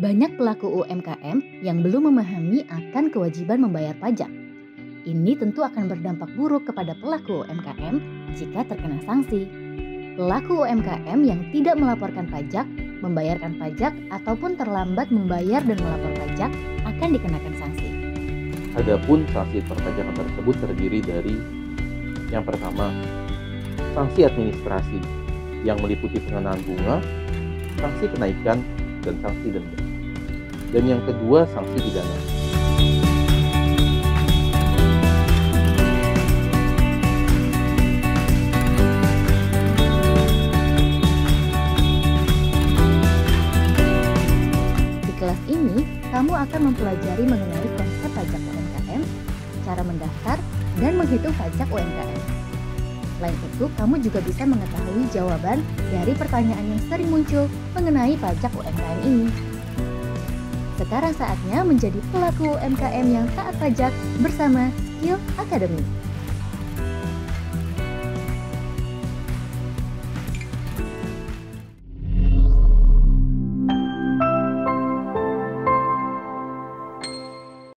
Banyak pelaku UMKM yang belum memahami akan kewajiban membayar pajak. Ini tentu akan berdampak buruk kepada pelaku UMKM jika terkena sanksi. Pelaku UMKM yang tidak melaporkan pajak, membayarkan pajak, ataupun terlambat membayar dan melapor pajak akan dikenakan sanksi. Adapun sanksi perpajakan tersebut terdiri dari yang pertama, sanksi administrasi yang meliputi pengenaan bunga, sanksi kenaikan, dan sanksi denda. Dan yang kedua, sanksi pidana. Di kelas ini, kamu akan mempelajari mengenai konsep pajak UMKM, cara mendaftar, dan menghitung pajak UMKM. Selain itu, kamu juga bisa mengetahui jawaban dari pertanyaan yang sering muncul mengenai pajak UMKM ini. Sekarang saatnya menjadi pelaku UMKM yang taat pajak bersama Skill Academy.